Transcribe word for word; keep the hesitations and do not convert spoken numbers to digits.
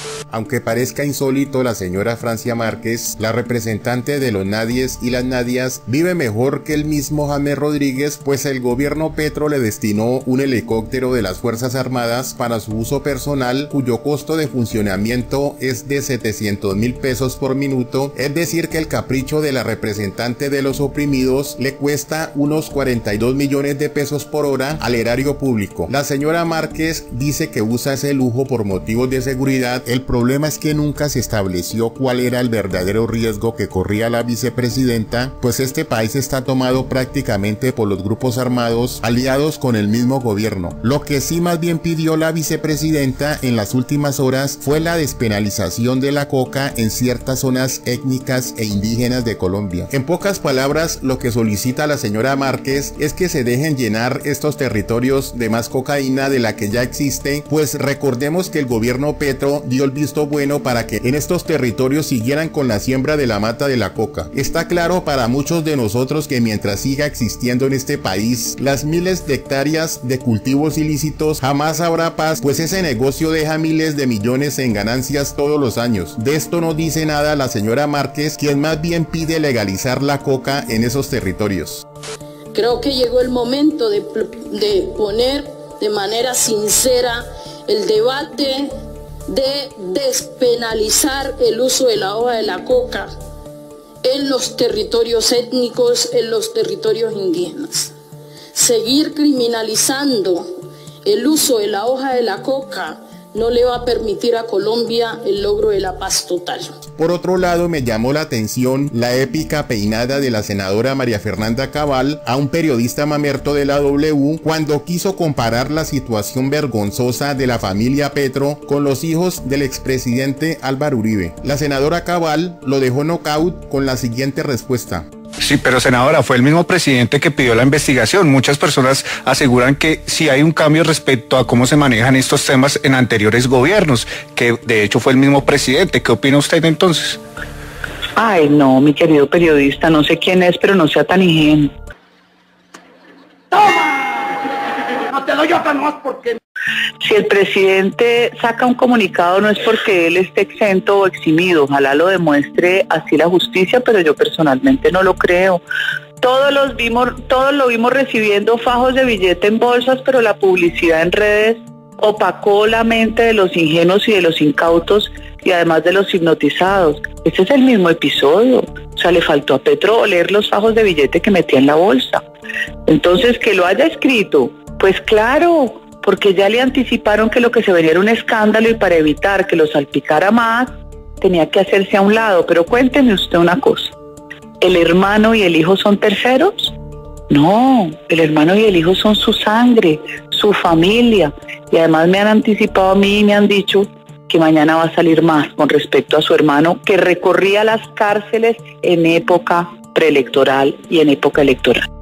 Aunque parezca insólito, la señora Francia Márquez, la representante de los nadies y las nadias, vive mejor que el mismo James Rodríguez, pues el gobierno Petro le destinó un helicóptero de las Fuerzas Armadas para su uso personal, cuyo costo de funcionamiento es de setecientos mil pesos por minuto, es decir que el capricho de la representante de los oprimidos le cuesta unos cuarenta y dos millones de pesos por hora al erario público. La señora Márquez dice que usa ese lujo por motivos de seguridad. El problema es que nunca se estableció cuál era el verdadero riesgo que corría la vicepresidenta, pues este país está tomado prácticamente por los grupos armados aliados con el mismo gobierno. Lo que sí más bien pidió la vicepresidenta en las últimas horas fue la despenalización de la coca en ciertas zonas étnicas e indígenas de Colombia. En pocas palabras, lo que solicita la señora Márquez es que se dejen llenar estos territorios de más cocaína de la que ya existe, pues recordemos que el gobierno Petro dio el visto bueno para que en estos territorios siguieran con la siembra de la mata de la coca. Está claro para muchos de nosotros que mientras siga existiendo en este país las miles de hectáreas de cultivos ilícitos, jamás habrá paz, pues ese negocio deja miles de millones en ganancias todos los años. De esto no dice nada la señora Márquez, quien más bien pide legalizar la coca en esos territorios. Creo que llegó el momento de, de poner de manera sincera el debate de despenalizar el uso de la hoja de la coca en los territorios étnicos, en los territorios indígenas. Seguir criminalizando el uso de la hoja de la coca no le va a permitir a Colombia el logro de la paz total. Por otro lado, me llamó la atención la épica peinada de la senadora María Fernanda Cabal a un periodista mamerto de la W cuando quiso comparar la situación vergonzosa de la familia Petro con los hijos del expresidente Álvaro Uribe. La senadora Cabal lo dejó knockout con la siguiente respuesta. Sí, pero senadora, fue el mismo presidente que pidió la investigación. Muchas personas aseguran que sí hay un cambio respecto a cómo se manejan estos temas en anteriores gobiernos, que de hecho fue el mismo presidente. ¿Qué opina usted entonces? Ay, no, mi querido periodista, no sé quién es, pero no sea tan ingenuo. ¡Toma! No te doy otra más porque... Si el presidente saca un comunicado no es porque él esté exento o eximido, ojalá lo demuestre así la justicia, pero yo personalmente no lo creo. Todos los vimos, todos lo vimos recibiendo fajos de billete en bolsas, pero la publicidad en redes opacó la mente de los ingenuos y de los incautos y además de los hipnotizados. Este es el mismo episodio, o sea, le faltó a Petro leer los fajos de billete que metía en la bolsa. Entonces, que lo haya escrito, pues claro, porque ya le anticiparon que lo que se venía era un escándalo y para evitar que lo salpicara más, tenía que hacerse a un lado. Pero cuénteme usted una cosa, ¿el hermano y el hijo son terceros? No, el hermano y el hijo son su sangre, su familia, y además me han anticipado a mí y me han dicho que mañana va a salir más con respecto a su hermano, que recorría las cárceles en época preelectoral y en época electoral.